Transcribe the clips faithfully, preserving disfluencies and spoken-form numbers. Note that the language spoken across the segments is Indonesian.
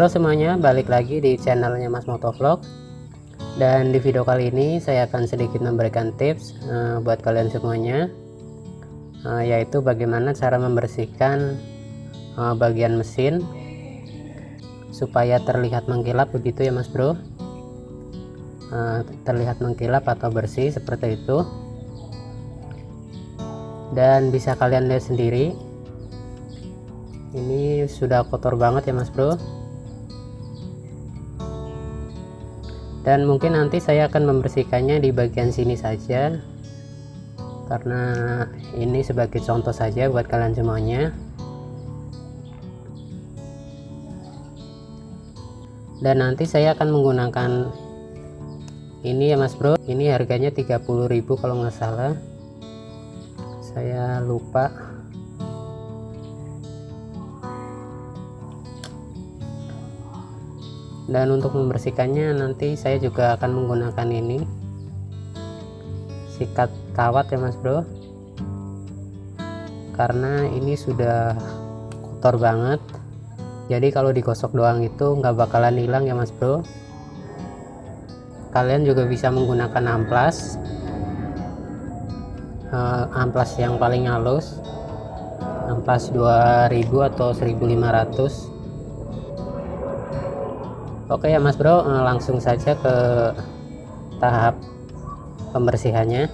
Halo semuanya, balik lagi di channelnya Mas Motovlog. Dan di video kali ini saya akan sedikit memberikan tips uh, buat kalian semuanya, uh, yaitu bagaimana cara membersihkan uh, bagian mesin supaya terlihat mengkilap, begitu ya Mas Bro. Uh, terlihat mengkilap atau bersih seperti itu. Dan bisa kalian lihat sendiri, ini sudah kotor banget ya Mas Bro. Dan mungkin nanti saya akan membersihkannya di bagian sini saja, karena ini sebagai contoh saja buat kalian semuanya. Dan nanti saya akan menggunakan ini ya Mas Bro, ini harganya tiga puluh ribu kalau nggak salah, saya lupa. Dan untuk membersihkannya nanti saya juga akan menggunakan ini sikat kawat ya Mas Bro, karena ini sudah kotor banget, jadi kalau digosok doang itu nggak bakalan hilang ya Mas Bro. Kalian juga bisa menggunakan amplas, uh, amplas yang paling halus, amplas dua ribu atau seribu lima ratus. Oke ya Mas Bro, langsung saja ke tahap pembersihannya.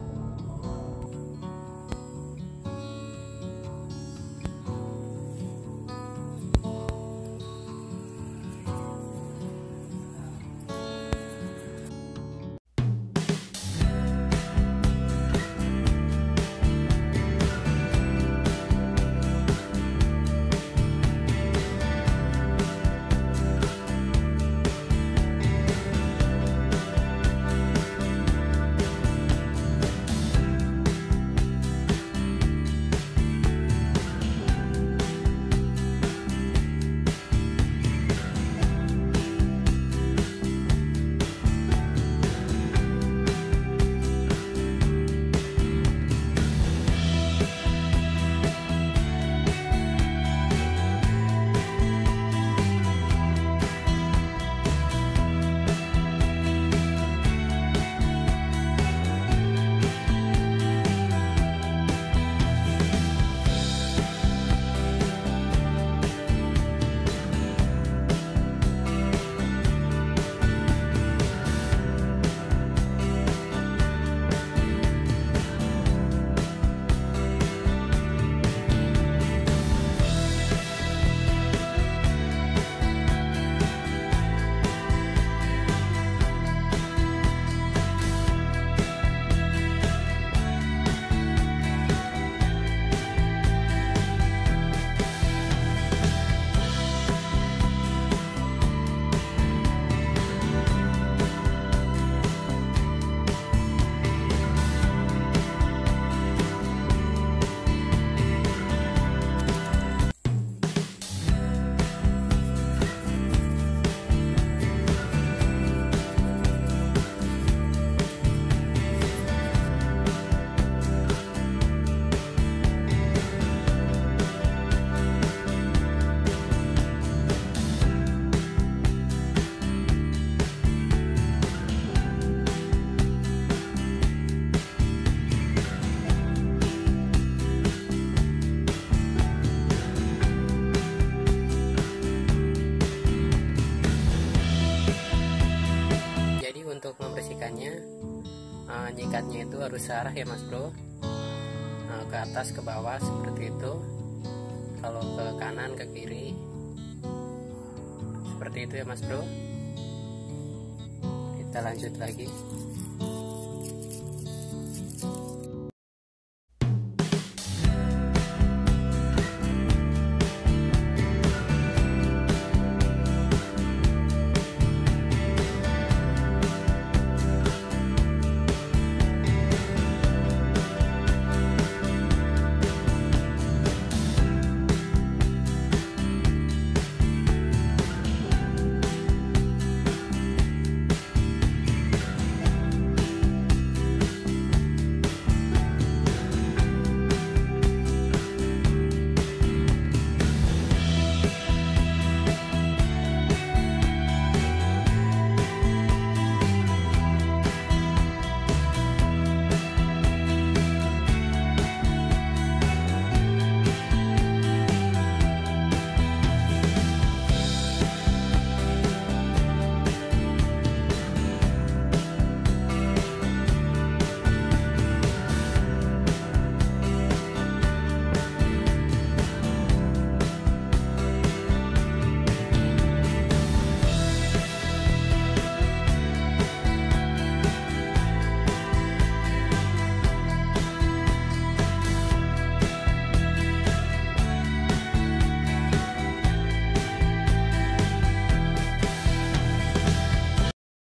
Untuk membersihkannya, uh, nyikatnya itu harus searah ya Mas Bro, uh, ke atas ke bawah seperti itu, kalau ke kanan ke kiri seperti itu ya Mas Bro. Kita lanjut lagi.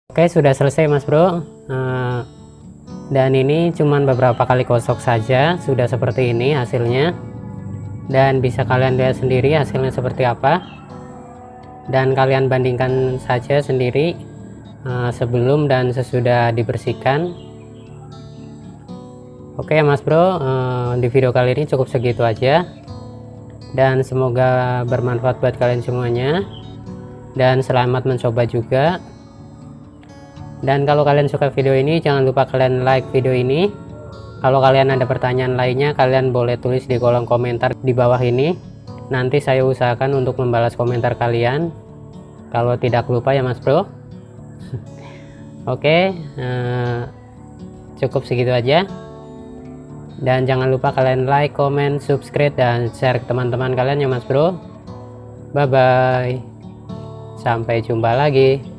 Oke, sudah selesai Mas Bro. Uh, dan ini cuman beberapa kali gosok saja sudah seperti ini hasilnya, dan bisa kalian lihat sendiri hasilnya seperti apa, dan kalian bandingkan saja sendiri uh, sebelum dan sesudah dibersihkan. Oke ya Mas Bro, uh, di video kali ini cukup segitu aja, dan semoga bermanfaat buat kalian semuanya, dan selamat mencoba juga. Dan kalau kalian suka video ini, jangan lupa kalian like video ini. Kalau kalian ada pertanyaan lainnya, kalian boleh tulis di kolom komentar di bawah ini. Nanti saya usahakan untuk membalas komentar kalian, kalau tidak lupa ya Mas Bro. Oke, uh, cukup segitu aja. Dan jangan lupa kalian like, comment, subscribe, dan share ke teman-teman kalian ya Mas Bro. Bye bye, sampai jumpa lagi.